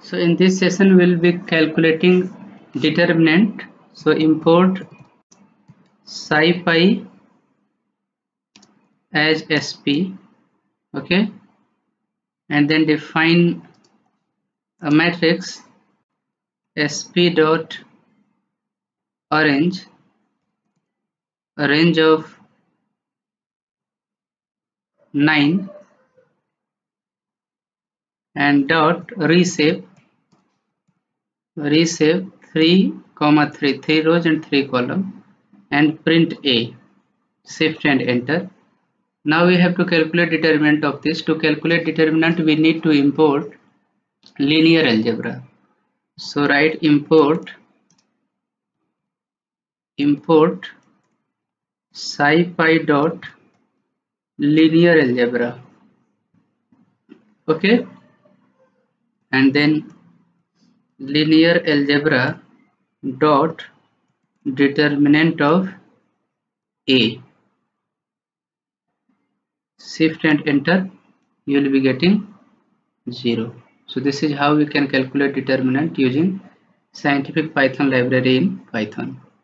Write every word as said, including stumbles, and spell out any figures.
So in this session we'll be calculating determinant. So import SciPy as sp, okay, and then define a matrix sp dot orange, a range of nine, and dot reshape reshape three comma three, three rows and three column, and print a. Shift and enter. Now we have to calculate determinant of this. To calculate determinant we need to import linear algebra. So write import import SciPy dot linear algebra, okay, and then linear algebra dot determinant of a. Shift and enter, you will be getting zero. So this is how we can calculate determinant using scientific Python library in Python.